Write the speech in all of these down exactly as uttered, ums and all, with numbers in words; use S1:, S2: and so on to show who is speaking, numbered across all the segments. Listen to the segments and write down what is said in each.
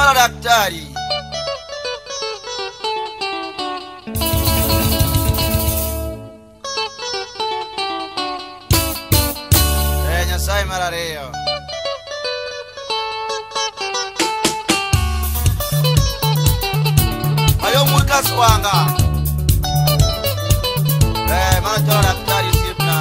S1: chora daktari. Eh, Nyasaye mar ariyo. Ayo mulka swanga. Eh, mana chora daktari sipna.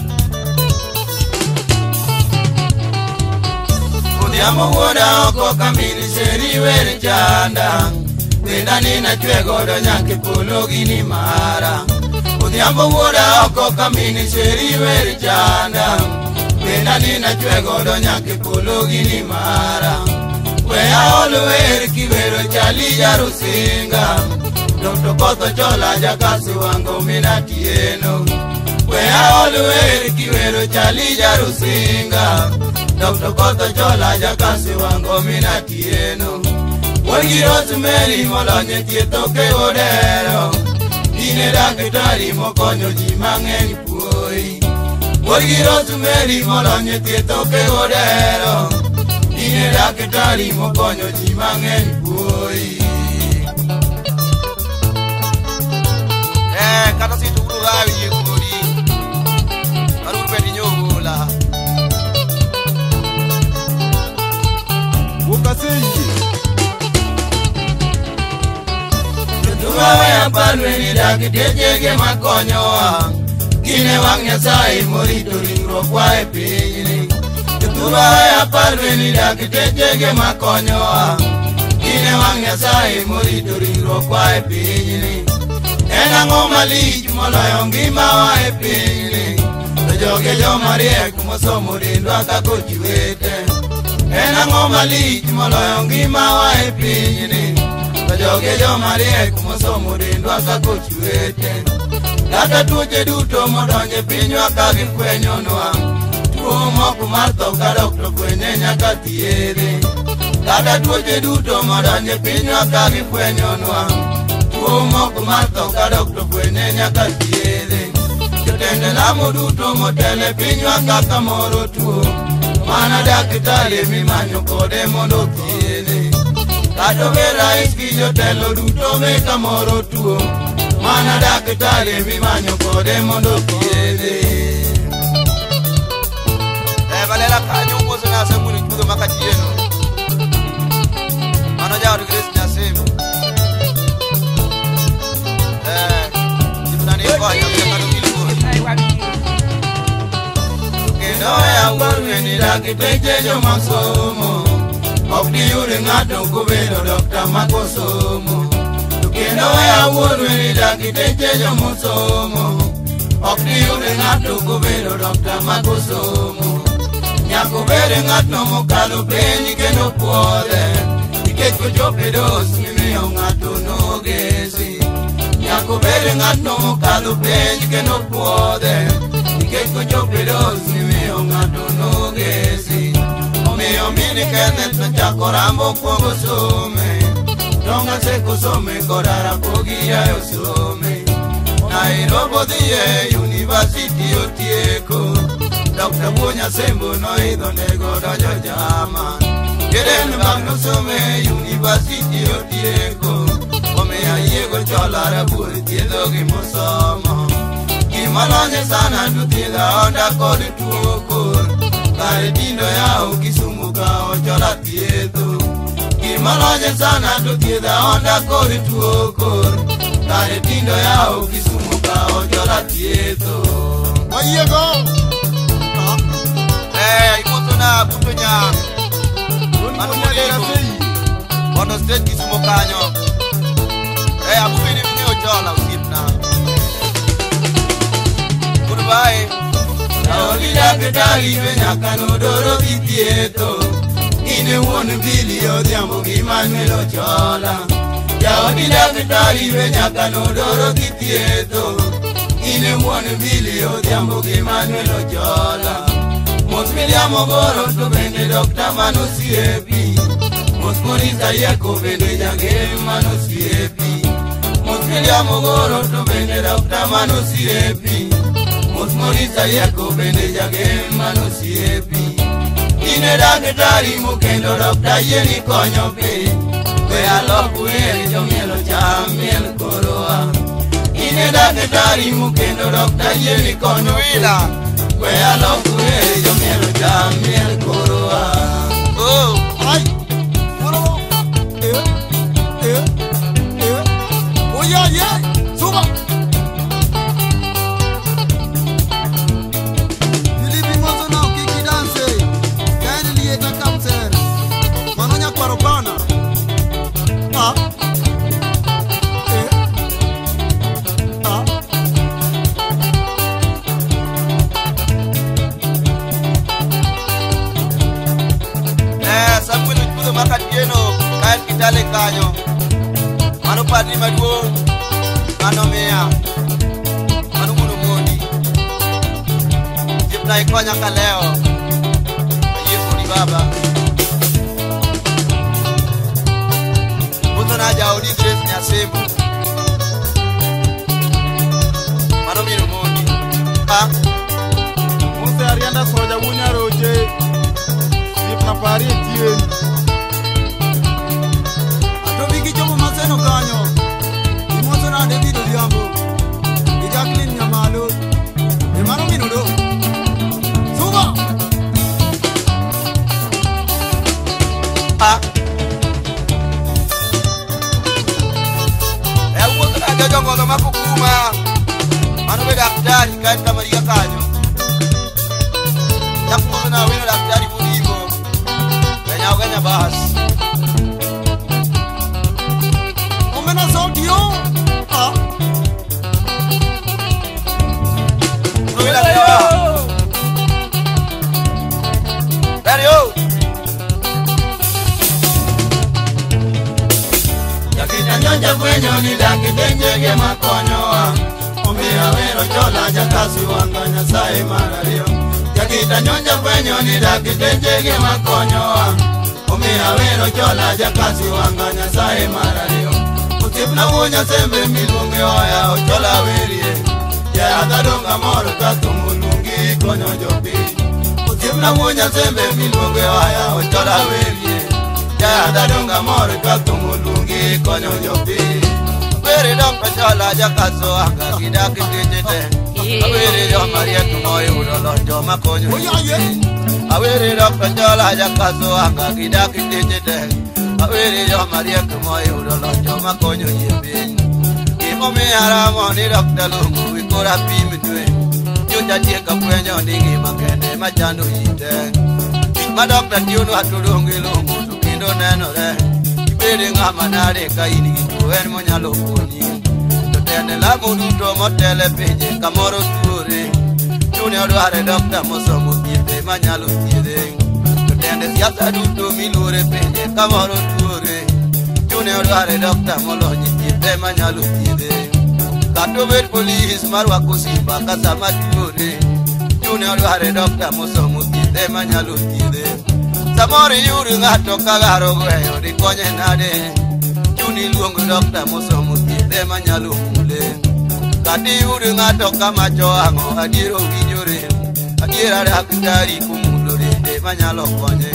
S1: Odiamo wuoda oko kamini seri weri chanda. Wenda nina chwe godo nyake polo gini mara. Odiamo wuoda oko kamini seri weri chanda. Wenda nina chwe godo nyake polo gini mara. Wea olu weri kiwero chali jarusinga. Dokto koto chola jakasi wango minatieno. Wea olu weri kiwero chali jarusinga. Dokto koto chola jakasi wango minatieno. Wagi Rosemary molonye tieto ke odero. Ine daktari mokonyo ji mang'eny puoi. Wagi Rosemary molonye tieto ke odero. Ine daktari mokonyo ji mang'eny puoi. Eh, kata situ uru rawi ye kuri. Arur pedi nyobola.
S2: Ukaseye
S1: Tumawe apalwe ni dakitejege makonyowa. Kine wang Nyasaye morito ringruok wa e pinyni. Tumawe apalwe ni dakitejege makonyowa. Kine wang Nyasaye morito ringruok wa e pinyni. En ang'o malich moloyo ngima wa e pinyni. To joge joma riek mosomo dendwa kako chwete. En ang'o malich moloyo ngima wa e pinyni. To joge joma riek mosomo dendwa kako chwete. Kata tuoche duto modonje pinywa ka gifwenyonwa. Tuo moko mar tho ka dokto fwenye nyaka thiedhe. Kata tuoche duto modonje pinywa ka gifwenyonwa. Tuo moko mar tho ka dokto fwenye nyaka thiedhe. Jotende lamo duto motele pinywa kaka moro tuo. Mana daktari mimanyo kode mondo thiedhe. Kata be rais gi jotelo duto me kamoro tuo. Mana daktari mimanyo kode mondo thiedhe. Eh, valela kanyo mwoso na semuni kudo makatieno. Mano jaru Grace Nyasemo. Eh, jipnani kwa ya mchakano kilikuwa. Kendo ya uwarwe ni dakitejo masomo. Okdi yure ng'ato kubedo dokta makosomo. Kendo ya uwarwe ni dakitejo masomo. Okdi yure ng'ato kubedo dokta makosomo. Nyako bere ng'atno mokalo penj kendo puodhe. Nikech kochope dos mimiyo ng'ato nogesi. Nyako bere ng'atno mokalo penj kendo puodhe. Nikech kochope dos mimiyo ng'ato nogesi. Omiyo mini Kenneth nochako rambo kuongo some. Tonga seko some kodara pogi yayo some. Nairobi dhiye university otieko. Dokta Buonya Sembo noidho nego donjo jama. Keden bang nosome university otieko. Omiyo yiego cholara bur thiedho gimosomo. Gimalonye sana to thiedha onda kod tuo kor. Kare tindo yao Kisumu ka ochola thiedho. Gimalonye sana to thiedha onda kod tuo kor. Kare tindo yao Kisumu ka ochola thiedho.
S2: Wayiego
S1: Eh, imoto na buto nyang. Mano moligo. Mondo stage Kisumu kanyo. Eh, abu bini mni ochola usipna. Goodbye. Naoli daktari we nyaka nodoro githieto. Ine wuon bili odhiambo gi Manuel ochola. Jaodi daktari we nyaka nodoro githieto. Ine wuon bili odhiambo gi Manuel ochola. Mos miliamo goro to bende dokta manosiepi. Mos Morisa yeko bende jagem manosiepi. Mos miliamo goro to bende dokta manosiepi. Mos Morisa yeko bende jagem manosiepi. Ine daktari mokendo dokta yeni konyo piny. we aloku eri jo mielo cham miel koroa. Ine daktari mukendo dokta yeni konyo wila, we aloku eri jo mielo cham miel koroa.
S2: Oh, ay, koro, eh, eh, eh, oh yeah yeah, suba. Filipi mwanzo na ukiki dance, kaeni lieta kamser, manonya kwa robana. Ah, eh, ah.
S1: Eh, sabuni kudo makatieno, kaen kitale kanyo. Mano padri maduong', mano miya, mano munu modi. Jipna ikonya ka leo, ayie kodi baba. Muto na jaodi Grace Nyasembo, mano minu modi. Ha?
S2: Muse arianda soja wunya roje, sip na pari etien. Ato bigi jomo maseno kanyo, imoso na David Odhiambo, di Jacqueline Nyamalo, e mano minu do. Suba!
S1: Ha? Eh, wuto na jajo ngono makukuma, mano be daktari kaen kamariga kanyo. Yakuzo na wino daktari budimo, kanya kanya bahas.
S2: Omena saudio! Ah,
S1: Wila lewa. Dario. Yakita nyonja kwenyo ni dakitenjege makonyoa. Omiya wero chola jakasi wanga Nyasaye marario. Yakita nyonja kwenyo ni dakitenjege makonyoa. Omiya wero chola jakasi wanga Nyasaye marario. Utipna wunya sembe milungi oya ochola werie. Ya adadonga moro katumulungi konyo jopi. Utipna wunya sembe milungi oya ochola werie. Ya adadonga moro katumulungi konyo jopi. Were dokta chola jakaso anga kidaki tijete. Awere jo marietu moyo udolonjo makonyo.
S2: oh yeah yeah.
S1: Awere dokta chola jakaso anga kidaki tijete. Awere jo marietu moyo udolonjo makonyo yembe. Imo mi haramo ni dokta lungu wikora pimitwe. Nyuja tieka kwenyo ningi makende machando yite. Ma dokta tiunu hatulungi lungu tukindo neno re. Ibede ngama nare kaini gituen monyalo koni. Totende la muduto motele peje kamoro tuore. Tune odware dokta mosomo thiedhe manyalo thiedhe. Totende siasa duto milure peje kamoro tuore. Tune odware dokta molonyi thiedhe manyalo thiedhe. Kato bet polis marwako simba kasa matuore. Tune odware dokta mosomo thiedhe manyalo thiedhe. Samori yuri ngato kagaro gweyo di konye nade. Tuni luongo dokta mosomo thiedhe manyalo mule. Kati yuri ngato kamacho ang'o adiero winjore. Adiera daktari kumulo rende manyalo konye.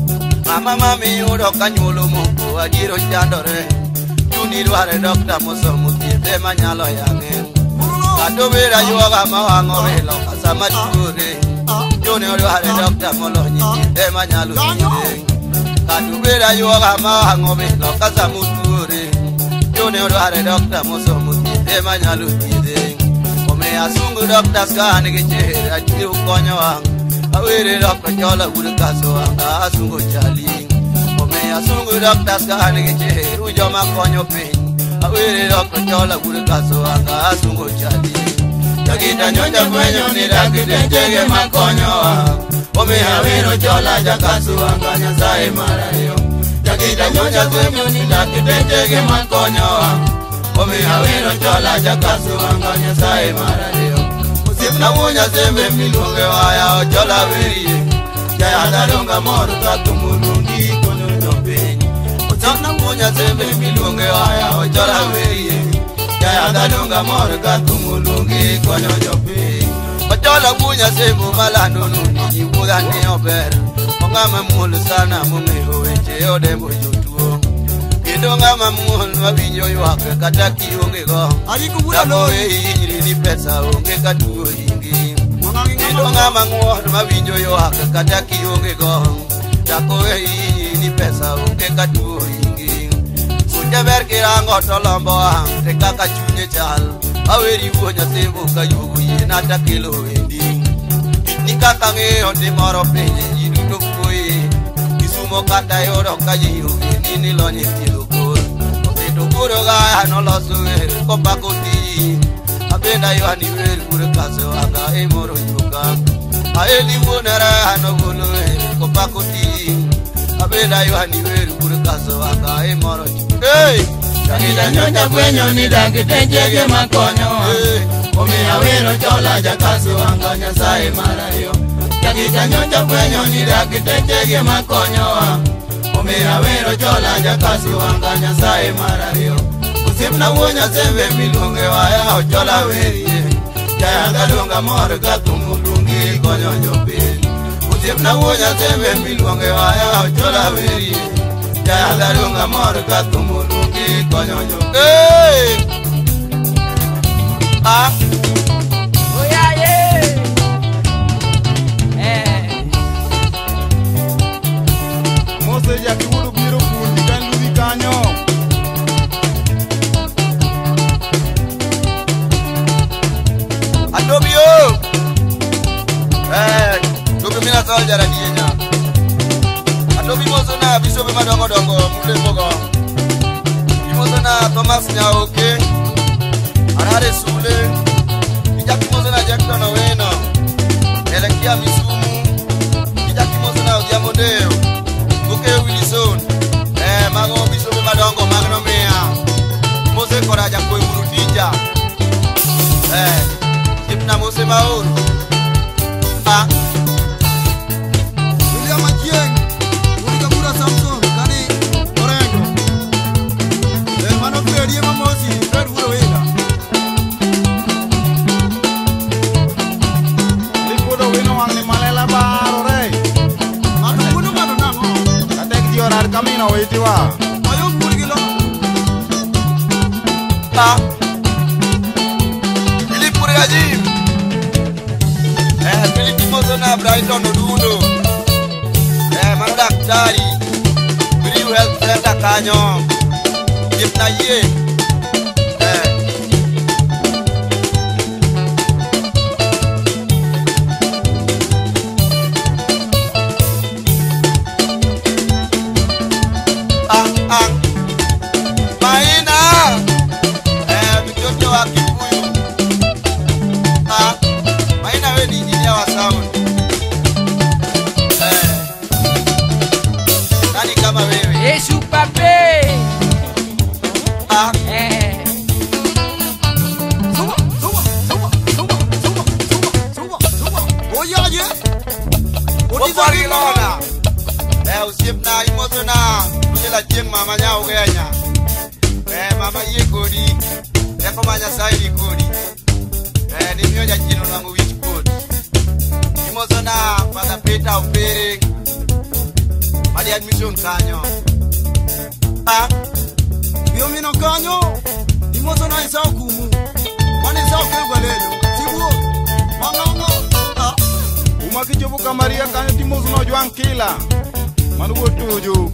S1: Mama mami yudo kanyuolo moko adiero chandore. Tuni dware dokta mosomo thiedhe manyalo yang'e. Kato bera yuaga mawang'o welo kasa matuore. Tuni dware dokta molonyi thiedhe manyalo thiedhe. Kato bera yuaga mawang'o welo kasa mutuore. Tuni dware dokta mosomo thiedhe manyalo thiedhe. Omiya sungu dokta skan gi chere adiero konyo wang'. Awere dokta chola ure kaso anga asungo chali. Omiya sungu dokta skan gi chere ujo makonyo piny. Awere dokta chola ure kaso anga asungo chali. Yakita nyonja kwenyo ni dakitenjege makonyo wang'. Omiya wero chola jakaso anga Nyasaye marario. Yakita nyonja kwenyo ni dakitenjege makonyo wang'. Omiya wero chola jakaso anga Nyasaye marario. Usipna wunya sembe milunge waya ochola werie. Jaya dadonga moro katumulungi konyo jopi. Usipna wunya sembe milunge waya ochola werie. Jaya dadonga moro katumulungi konyo jopi. Ochola wunya sembe malando nuni jibuga ni ober. Ongame mulu sana mumiro weche odembo jotuo. Kendo ngama muon mawinjo ywak kata kionge go.
S2: Ari kubura lo.
S1: Iri ni pesa onge katuo ingi. Kendo ngama muon mawinjo ywak kata kionge go. Dako iri ni pesa onge katuo ingi. Suja ber kirango tolombo ang te kaka chunye chal. Aweri wuonya tembo kayugu yena takelo endi. Ni kaka ngeo di moro penye jidu tokoi. Kisumo kata yoro kajiru ni lonye tilo kor. Oseto kuro gaya no losu eri kopa koti. Abenda yo ani eri kure kaso aga emoro yuka. Aeli wonera no gulu eri kopa koti. Abenda yo ani eri kure kaso aga emoro yuka. Hey!
S3: Sakita nyonya kwenyo ni dagi tenjege makonyo. Omi awero chola jakasu anga nyasaye marayo. Sakita nyonya kwenyo ni dagi tenjege makonyo. Omi awero chola jakasu anga nyasaye marayo. Usipna wonya sembe milunge waya ochola werie. Jaya galunga moro katumulungi konyo nyopili. Usipna wonya sembe milunge waya ochola werie. Jaya galunga moro katumulungi konyo nyopili.
S1: Hey! Ah!
S3: Oh yeah, yeah! Eh!
S4: Mose ya kiwuru biro kundi kan lubi kanyo.
S1: Adobio! Eh! Dobi mina sawa jara dienya. Adobi mozo na bisobe madongo dongo mule mogo. Mozo na Thomas Nyaoke. Arare Sule. Kijaki mozo na Jackson Oweno. Elekia Misumu. Kijaki mozo na Ogiamodeo. Buke Wilson. Eh, mago bisobe madongo magno mea. Mose koraja kwe urutija. Eh, Kipna Mose Mauru. Ah.
S2: William Achieng. Ulika Bura Samson. Kani Orengo. El mano Freddy Mamosi. Fred Bura Wela.
S4: Lipudo wino wangni malela baro rey.
S2: Mano kuno mano nango.
S4: Katek diorar kamino witiwa.
S2: Ayo kurigilo.
S1: Ah. Philip Kurigajim. Eh, Philip mozo na Brighton Odundo. Eh, mano daktari. Bri health center kanyo. Kipna ye. Eh. Ah, ah. Maina. Eh, mtoto wa Kikuyu. Ah, Maina we ni engineer wa sound. Eh. Nani kama wewe?
S3: Yesu pape!
S1: Ah,
S3: Eh!
S2: Suba, suba, suba, suba, suba, suba, suba, suba. Oya ye.
S1: Opa Rilona. Eh, usiep na imoto na. Kujela jeng mama nyao genya. Eh, mama ye kodi. Eko manya sairi kodi. Eh, ni mioja jino langu wich kodi. Imoto na pada peta upere. Madi admission kanyo. Ah,
S2: Bio mino kanyo. Imoso na isa kumu. Wani isa kegwa lelo. Sibuo. Mangango. Ah.
S4: Umakichopo kamaria kanyo timozu no juang kila. Manu wotuju.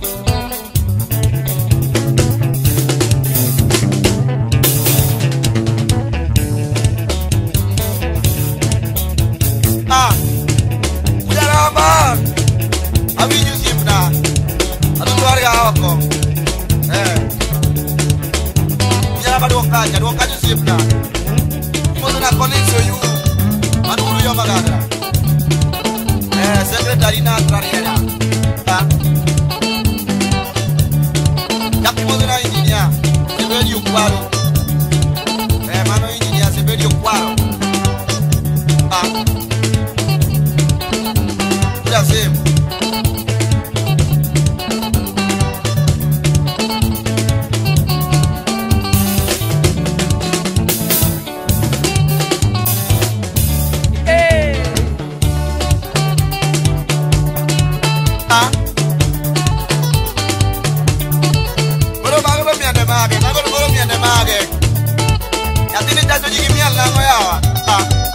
S1: ah. Ujaramba. Abiju sipna. Adu keluarga awako. Eh. Ujaramba dua kaca, dua kaca sipna. Imoto na koneksio yu. Manuru yo magada. Eh, sekretari na trariera. Ah. Jaki mozo na engineer. Sebedi ukwaro. Eh, mano engineer sebedi ukwaro. Ah. Uja same.
S3: Eh!
S2: mage. Nyathini chacho ji gi miel nang'o yawa. Ah.